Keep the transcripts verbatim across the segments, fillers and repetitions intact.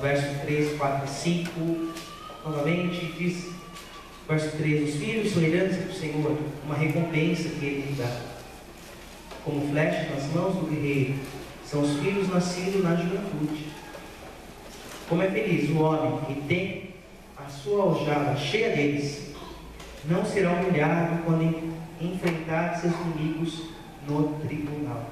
verso três, quatro e cinco, novamente diz, verso três, os filhos são herança do Senhor, uma recompensa que Ele lhe dá. Como flechas nas mãos do guerreiro, são os filhos nascidos na juventude. Como é feliz o homem que tem a sua aljava cheia deles, não será humilhado quando enfrentar seus inimigos no tribunal.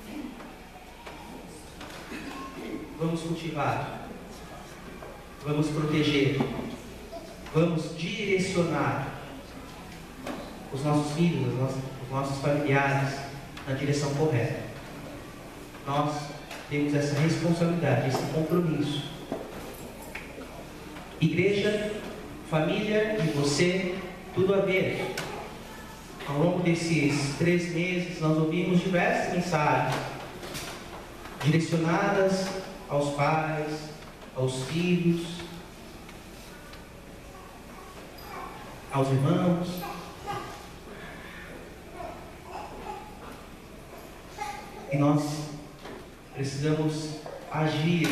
Vamos cultivar, vamos proteger, vamos direcionar os nossos filhos, os nossos, os nossos familiares na direção correta. Nós temos essa responsabilidade, esse compromisso. Igreja, família e você, tudo a ver. Ao longo desses três meses, nós ouvimos diversas mensagens direcionadas aos pais, aos filhos, aos irmãos. E nós precisamos agir.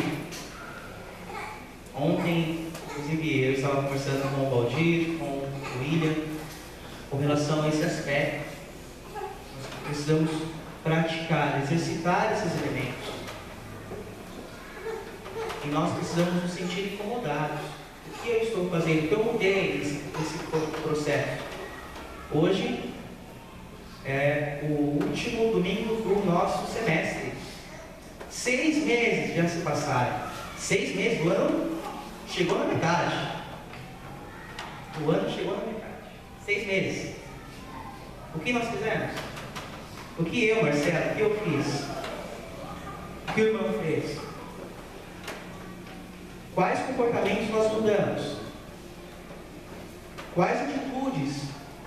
Ontem, inclusive, eu estava conversando com o Valdir, com o William, com relação a esse aspecto. Nós precisamos praticar, exercitar esses elementos. E nós precisamos nos sentir incomodados. O que eu estou fazendo? O que eu mudei nesse, nesse processo? Hoje é o último domingo do nosso semestre. Seis meses já se passaram. Seis meses, o ano chegou na metade. O ano chegou na metade. Seis meses. O que nós fizemos? O que eu, Marcelo, o que eu fiz? O que o irmão fez? Quais comportamentos nós mudamos? Quais atitudes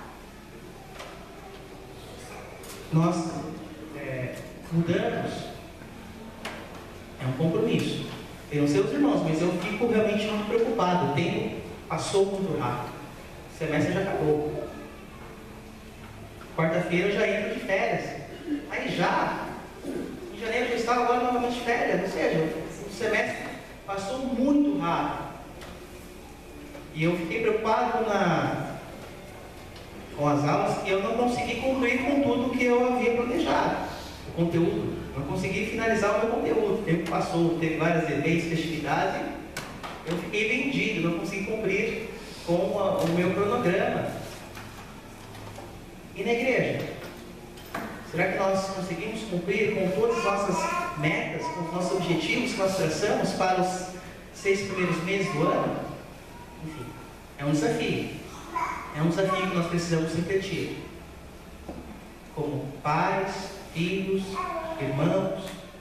nós é, mudamos? É um compromisso. Eu não sei os irmãos, mas eu fico realmente muito preocupado. O tempo passou muito rápido. O semestre já acabou. Quarta-feira eu já entro de férias. Aí já, em janeiro eu já estava agora novamente de férias. Ou seja, o semestre passou muito rápido. E eu fiquei preocupado na, com as aulas que eu não consegui concluir com tudo que eu havia planejado. O conteúdo. Não consegui finalizar o meu conteúdo. O tempo passou, teve várias eventos, festividades. Eu fiquei vendido, não consegui cumprir com a, o meu cronograma. E na igreja? Será que nós conseguimos cumprir com todas as nossas metas, com os nossos objetivos que nós traçamos para os seis primeiros meses do ano? Enfim, é um desafio. É um desafio que nós precisamos refletir. Como pais, filhos, irmãos,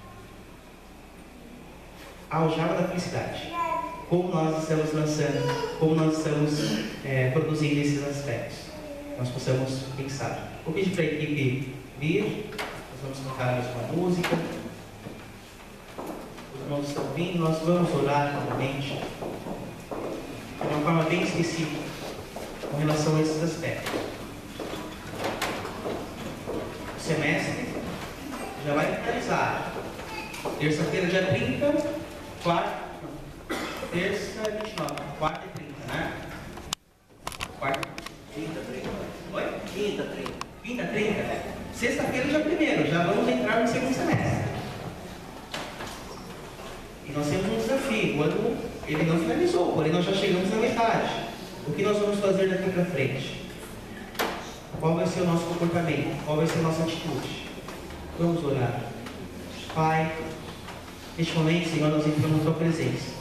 a aljava da felicidade. Como nós estamos lançando, como nós estamos é, produzindo esses aspectos. Nós possamos pensar. Vou pedir para a equipe vir, nós vamos cantar mais uma música. Os irmãos estão vindo, nós vamos orar novamente de uma forma bem específica com relação a esses aspectos. O semestre já vai finalizar. Terça-feira, dia trinta, quarta, terça, vinte e nove, quarta e trinta, né? Quarta, quinta, trinta. Oi? Quinta, trinta. Quinta, trinta? Sexta-feira, dia primeiro, já vamos entrar no segundo semestre. E nós temos um desafio. O ano, ele não finalizou, porém nós já chegamos na metade. O que nós vamos fazer daqui para frente? Qual vai ser o nosso comportamento? Qual vai ser a nossa atitude? Vamos orar. Pai, neste momento, Senhor, nós entramos na Tua presença.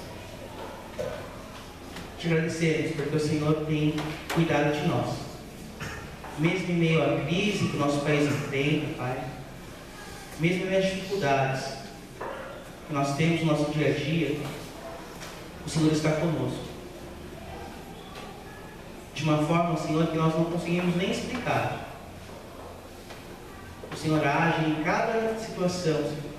Te agradecemos porque o Senhor tem cuidado de nós. Mesmo em meio à crise que o nosso país enfrenta, Pai, mesmo em meio às dificuldades que nós temos no nosso dia a dia, o Senhor está conosco. De uma forma, Senhor, que nós não conseguimos nem explicar. O Senhor age em cada situação, Senhor.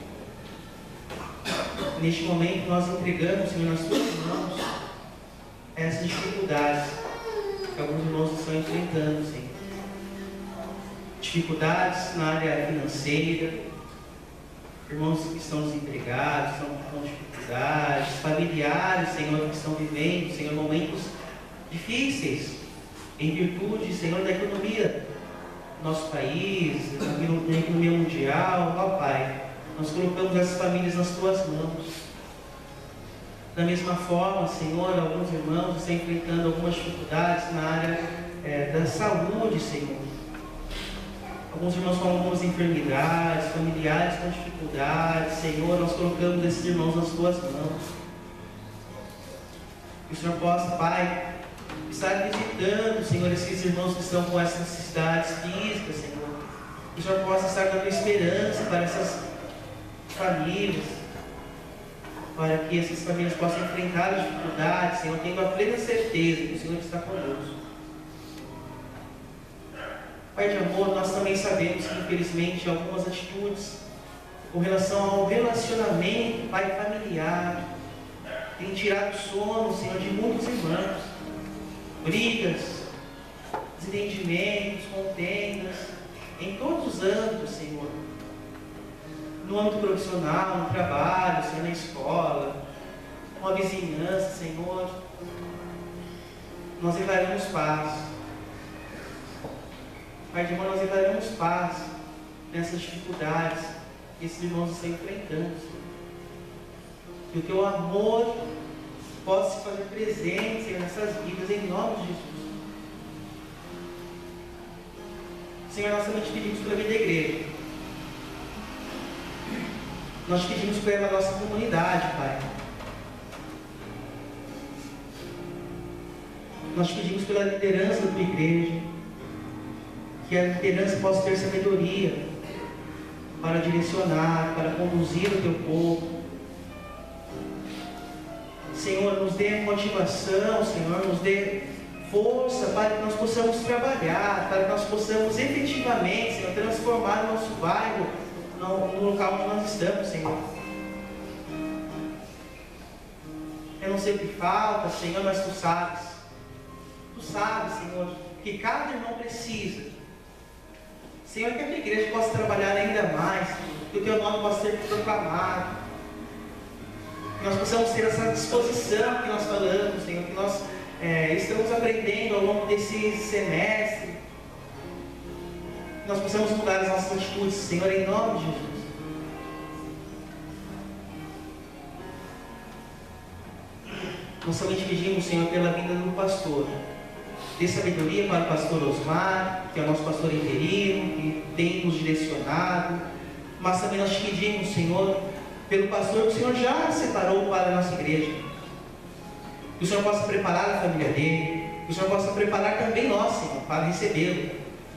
Neste momento, nós entregamos, Senhor, nas Tuas mãos essas dificuldades que alguns irmãos estão enfrentando, Senhor. Dificuldades na área financeira, irmãos que estão desempregados, estão com dificuldades, familiares, Senhor, que estão vivendo, Senhor, momentos difíceis, em virtude, Senhor, da economia do nosso país, da economia mundial. Ó Pai, nós colocamos essas famílias nas Tuas mãos. Da mesma forma, Senhor, alguns irmãos estão enfrentando algumas dificuldades na área é, da saúde, Senhor. Alguns irmãos com algumas enfermidades, familiares com dificuldades. Senhor, nós colocamos esses irmãos nas Tuas mãos. Que o Senhor possa, Pai, estar visitando, Senhor, esses irmãos que estão com essas necessidades físicas, Senhor. Que o Senhor possa estar dando esperança para essas famílias, para que essas famílias possam enfrentar as dificuldades, Senhor, tendo a plena certeza que o Senhor está conosco. Pai de amor, nós também sabemos que, infelizmente, algumas atitudes com relação ao relacionamento, Pai, familiar, têm tirado o sono, Senhor, de muitos irmãos. Brigas, desentendimentos, contendas, em todos os âmbitos, Senhor. No âmbito profissional, no trabalho, Senhor, na escola, com a vizinhança, Senhor. Nós declaramos paz. Pai de amor, nós declaramos paz nessas dificuldades que esses irmãos estão enfrentando, Senhor. Que o Teu amor possa se fazer presente, Senhor, nessas vidas, em nome de Jesus. Senhor, nós também te pedimos pela vida da igreja. Nós te pedimos pela nossa comunidade, Pai. Nós te pedimos pela liderança da Tua igreja, que a liderança possa ter sabedoria para direcionar, para conduzir o Teu povo. Senhor, nos dê motivação, Senhor, nos dê força para que nós possamos trabalhar, para que nós possamos efetivamente, Senhor, transformar o nosso bairro no, no local onde nós estamos, Senhor. Eu não sei o que falta, Senhor, mas Tu sabes. Tu sabes, Senhor, que cada irmão precisa. Senhor, que a Tua igreja possa trabalhar ainda mais, que o Teu nome possa ser proclamado, que nós possamos ter essa disposição que nós falamos, Senhor, que nós é, estamos aprendendo ao longo desse semestre, que nós possamos mudar as nossas atitudes, Senhor, em nome de Jesus. Nós também te pedimos, Senhor, pela vida do pastor. Dê sabedoria para o pastor Osmar, que é o nosso pastor interino, que tem nos direcionado. Mas também nós te pedimos, Senhor, pelo pastor que o Senhor já separou para a nossa igreja. Que o Senhor possa preparar a família dele, que o Senhor possa preparar também nós, Senhor, para recebê-lo.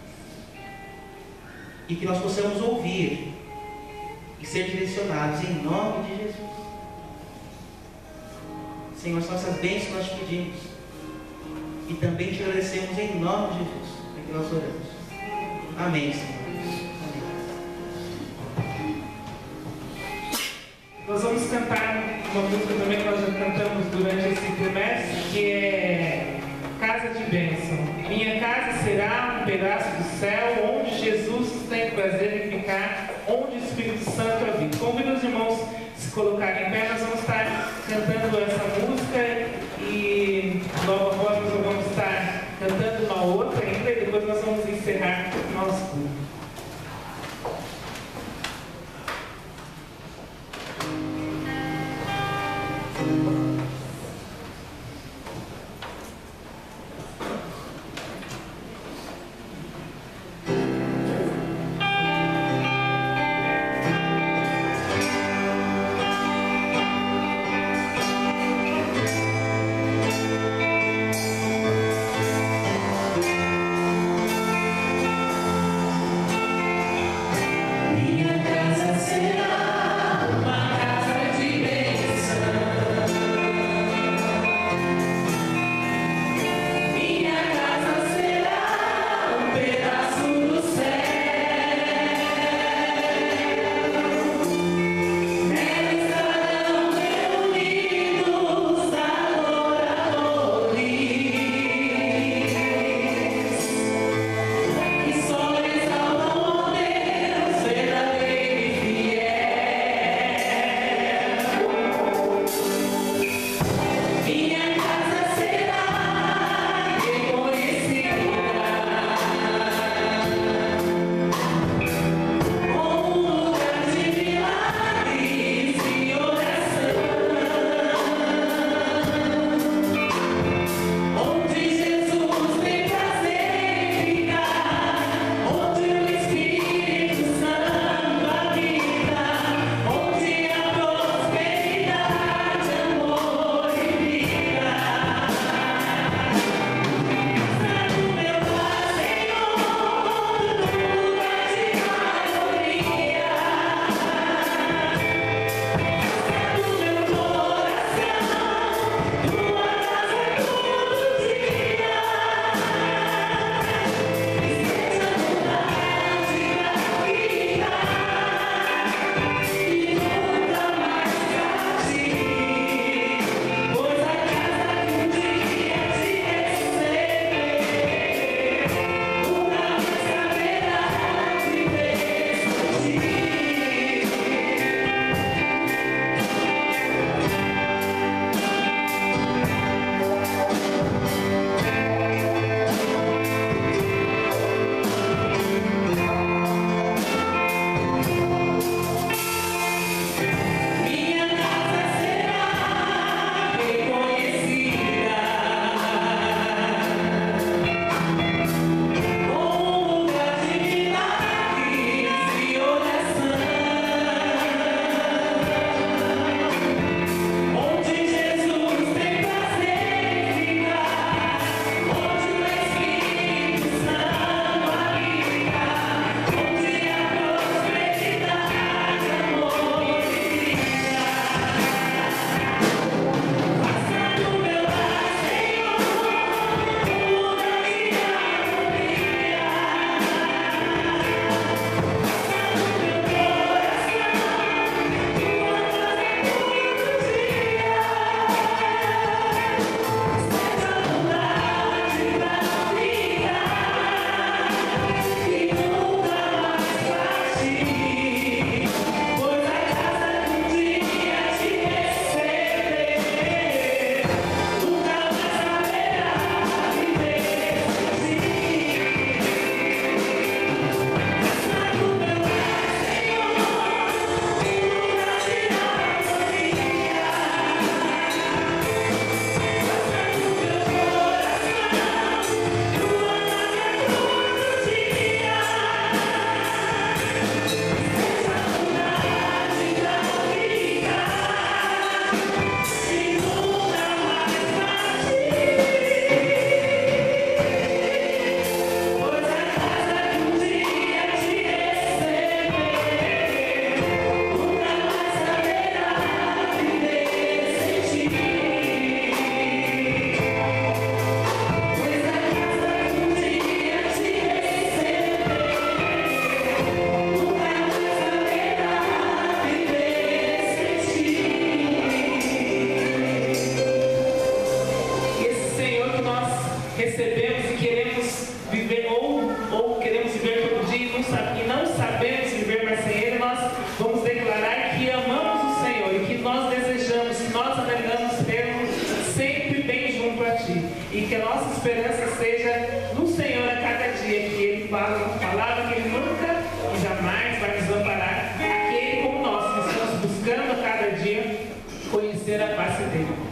E que nós possamos ouvir e ser direcionados em nome de Jesus. Senhor, são essas bênçãos que nós te pedimos. E também te agradecemos em nome de Jesus. É que nós oramos. Amém, Senhor. Amém. Nós vamos cantar uma música também que nós já cantamos durante esse trimestre, que é Casa de Bênção. Minha casa será um pedaço do céu, onde Jesus tem prazer em ficar, onde o Espírito Santo habita. Convido os irmãos a se colocarem em pé. Nós vamos estar cantando essa música e logo após nós vamos estar cantando uma outra ainda e depois nós vamos encerrar o nosso culto. Música que a nossa esperança seja no Senhor a cada dia, que Ele fala uma palavra que Ele nunca e jamais vai nos amparar, aquele como nós, que estamos buscando a cada dia conhecer a face dEle.